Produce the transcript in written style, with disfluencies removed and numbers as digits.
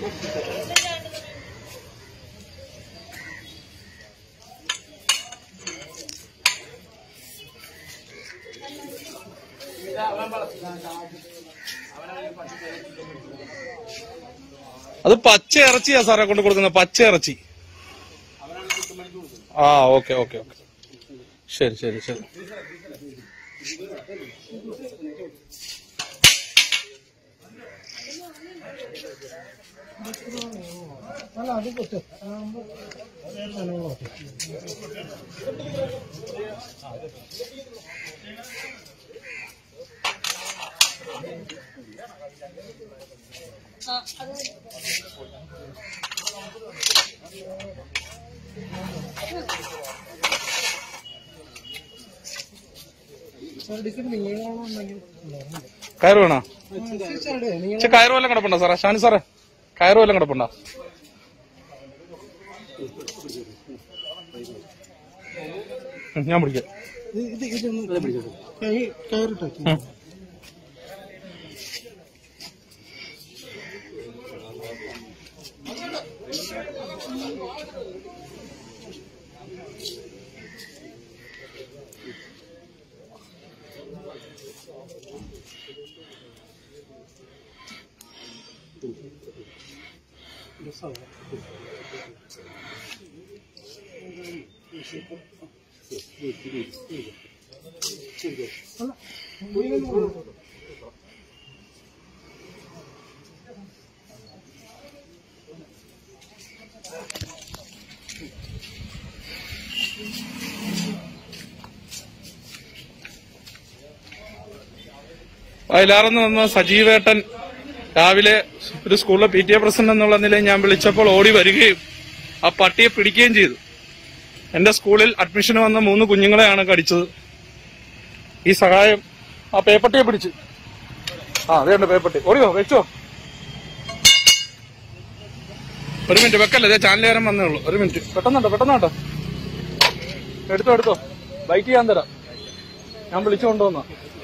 അത് പച്ച ഇറച്ചിയാ സാറേ കൊണ്ട് കൊടുക്കുന്നത്, പച്ച ഇറച്ചി. ആ ഓക്കെ ഓക്കെ ഓക്കെ, ശരി ശരി ശരി. കയറ് വേണോ? കയറ് വല്ലതും കിടപ്പുണ്ടോ സാറേ? ഷാനി സാറേ, കയറ് വല്ലതും കിടപ്പുണ്ടോ? ഞാൻ പിടിക്കാം. വയലാറെന്ന് വന്ന സജീവേട്ടൻ രാവിലെ ഒരു സ്കൂളിലെ PTA പ്രസിഡന്റ് എന്നുള്ള നിലയിൽ ഞാൻ വിളിച്ചപ്പോൾ ഓടി വരികയും ആ പട്ടിയെ പിടിക്കുകയും ചെയ്തു. എന്റെ സ്കൂളിൽ അഡ്മിഷന് വന്ന 3 കുഞ്ഞുങ്ങളെയാണ് കടിച്ചത്. ഈ സഹായം ആ പേപ്പട്ടിയെ പിടിച്ച്, അതേണ്ട പേപ്പട്ടി ഓടിയോ, വെച്ചോ. ഒരു മിനിറ്റ് വെക്കല്ലേ, ചാനലുകാരൻ വന്നേ ഉള്ളൂ. ഒരു മിനിറ്റ്, പെട്ടെന്നോട്ടോ എടുത്തോ, ബൈക്ക് ചെയ്യാൻ തരാം. ഞാൻ വിളിച്ചു കൊണ്ടുവന്ന